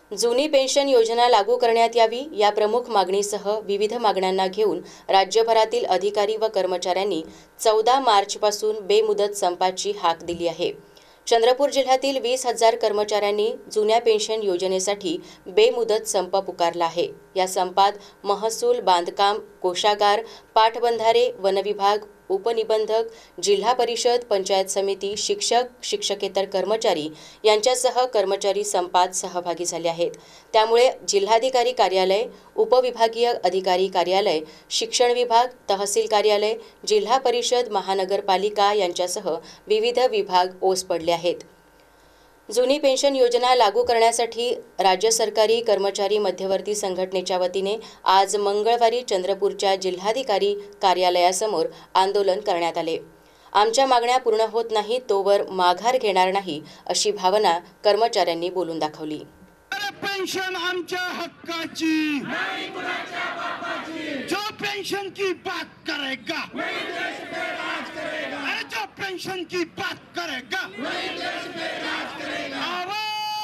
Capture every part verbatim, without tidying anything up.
जुनी पेन्शन योजना लागू करण्यात यावी या प्रमुख मागणीसह विविध मागण्यांना घेऊन राज्यभरातील अधिकारी व कर्मचाऱ्यांनी चौदा मार्चपासून बेमुदत संपाची हाक दिली आहे। चंद्रपूर जिल्ह्यातील वीस हजार कर्मचाऱ्यांनी जुन्या पेन्शन योजनेसाठी बेमुदत संप पुकारला आहे। या संपात महसूल, बांधकाम, कोषागार, पाटबंधारे, वनविभाग, उपनिबंधक, जिल्हा परिषद, पंचायत समिती, शिक्षक, शिक्षकेतर कर्मचारी यांच्यासह कर्मचारी संपात सहभागी झाले आहेत। त्यामुळे जिल्हाधिकारी कार्यालय, उपविभागीय अधिकारी कार्यालय, शिक्षण विभाग, तहसील कार्यालय, जिल्हा परिषद, महानगरपालिका यांच्यासह विविध विभाग ओस पडले आहेत। जुनी पेन्शन योजना लागू करण्यासाठी राज्य सरकारी कर्मचारी मध्यवर्ती संघटनेच्या वतीने आज मंगळवारी चंद्रपूरच्या जिल्हाधिकारी कार्यालयासमोर आंदोलन करण्यात आले। आमच्या मागण्या पूर्ण होत नाही तोवर माघार घेणार नाही अशी भावना कर्मचाऱ्यांनी बोलून दाखवली। पेन्शन आमच्या हक्काची नाही, कुणाच्या बापाची। जो पेन्शन की बात करेगा वही देश पे राज करेगा। अरे जो पेन्शन की बात करेगा वही देश पे राज करेगा। आवाज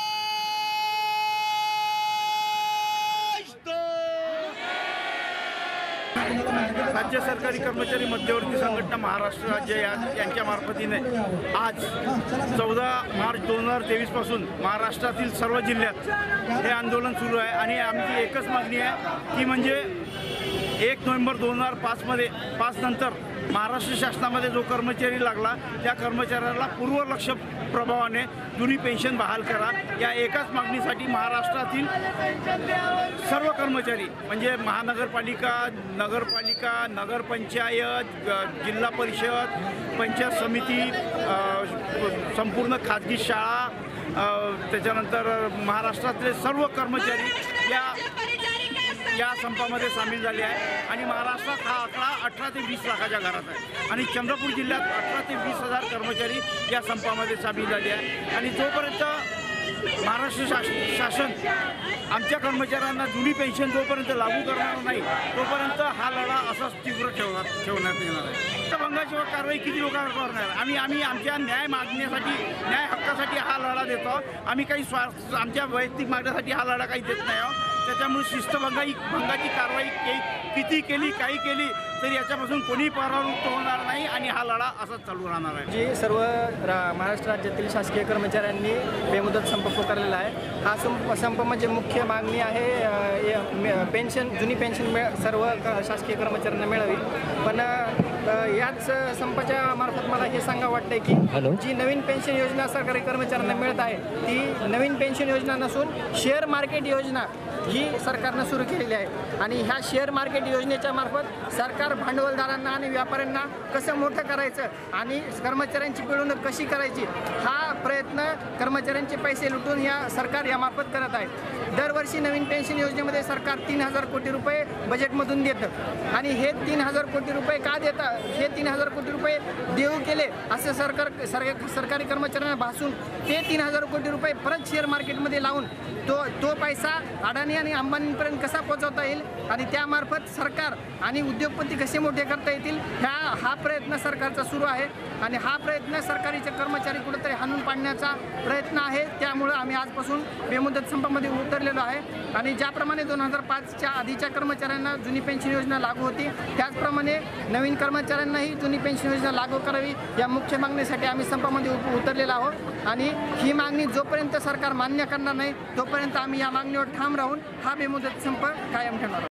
दो। राज्य सरकारी कर्मचारी मध्यवर्ती संघटना महाराष्ट्र राज्य यांच्या मार्फतीने आज चौदा मार्च दोन हजार तेवीस पासून महाराष्ट्रातील सर्व जिल्ह्यात हे आंदोलन सुरू आहे आणि आमची एकच मागणी आहे की म्हणजे एक नोव्हेंबर दोन हजार पाचमध्ये पाच नंतर महाराष्ट्र शासनामध्ये जो कर्मचारी लागला त्या कर्मचाऱ्याला पूर्वलक्ष प्रभावाने जुनी पेन्शन बहाल करा। या एकाच मागणीसाठी महाराष्ट्रातील सर्व कर्मचारी म्हणजे महानगरपालिका, नगरपालिका, नगरपंचायत, जिल्हा परिषद, पंचायत समिती, संपूर्ण खाजगी शाळा, त्याच्यानंतर महाराष्ट्रातले सर्व कर्मचारी या या संपामध्ये सामील झाले आहे आणि महाराष्ट्रात हा आकडा अठरा ते वीस लाखाच्या घरात आहे आणि चंद्रपूर जिल्ह्यात अठरा ते वीस हजार कर्मचारी या संपामध्ये सामील झाले आहे आणि जोपर्यंत महाराष्ट्र शासन शासन आमच्या कर्मचाऱ्यांना जुनी पेन्शन जोपर्यंत लागू करणार नाही तोपर्यंत हा लढा असाच तीव्र ठेवणार ठेवण्यात येणार आहे। भंगाशिवाय कारवाई किती लोकांवर करणार? आम्ही आम्ही आमच्या न्याय मागण्यासाठी, न्याय हक्कासाठी हा लढा देतो। आम्ही काही स्वार्थ आमच्या वैयक्तिक मागण्यासाठी हा लढा काही देत नाही आहोत। त्याच्यामुळे शिस्तभंगाई भंगाची कारवाई किती केली, काही केली तरी याच्यापासून कोणी परावृत्त होणार नाही आणि हा लढा असाच चालू राहणार आहे। जी सर्व रा महाराष्ट्र राज्यातील शासकीय कर्मचाऱ्यांनी बेमुदत संप पुकारलेला आहे। हा संप संप म्हणजे मुख्य मागणी आहे पेन्शन, जुनी पेन्शन मिळ सर्व शासकीय कर्मचाऱ्यांना मिळावी। पण याच संपाच्या मार्फत मला हे सांगा वाटतंय की जी नवीन पेन्शन योजना सरकारी कर्मचाऱ्यांना मिळत आहे ती नवीन पेन्शन योजना नसून शेअर मार्केट योजना ही सरकारनं सुरू केलेली आहे आणि ह्या शेअर मार्केट योजनेच्या मार्फत सरकार भांडवलदारांना आणि व्यापाऱ्यांना कसं मोठं करायचं आणि कर्मचाऱ्यांची पिळवणूक कशी करायची हा प्रयत्न कर्मचाऱ्यांचे पैसे लुटून या सरकार यामार्फत करत आहे। दरवर्षी नवीन पेन्शन योजनेमध्ये सरकार तीन हजार कोटी रुपये बजेटमधून देतं आणि हे तीन हजार कोटी रुपये का देतात? हे तीन हजार कोटी रुपये देऊ केले असं सरकार सरकारी कर्मचाऱ्यांना भासून ते तीन हजार कोटी रुपये परत शेअर मार्केटमध्ये लावून तो तो पैसा अडाणी आणि अंबानींपर्यंत कसा पोहोचवता येईल आणि त्यामार्फत सरकार आणि उद्योगपती कसे मोठे करता येतील ह्या हा प्रयत्न सरकारचा सुरू आहे आणि हा प्रयत्न सरकारीचे कर्मचारी कुठेतरी हाणून पाडण्याचा प्रयत्न आहे। त्यामुळे आम्ही आजपासून बेमुदत संपामध्ये उतरलेलो आहे आणि ज्याप्रमाणे दोन हजार पाचच्या आधीच्या कर्मचाऱ्यांना जुनी पेन्शन योजना लागू होती त्याचप्रमाणे नवीन कर्मचाऱ्यांनाही जुनी पेन्शन योजना लागू करावी या मुख्य मागणीसाठी आम्ही संपामध्ये उतरलेलो आहोत आणि ही मागणी जोपर्यंत सरकार मान्य करणार नाही तोपर्यंत आम्ही या मागणीवर ठाम राहून हा बेमुदत संप कायम ठेवणार आहोत।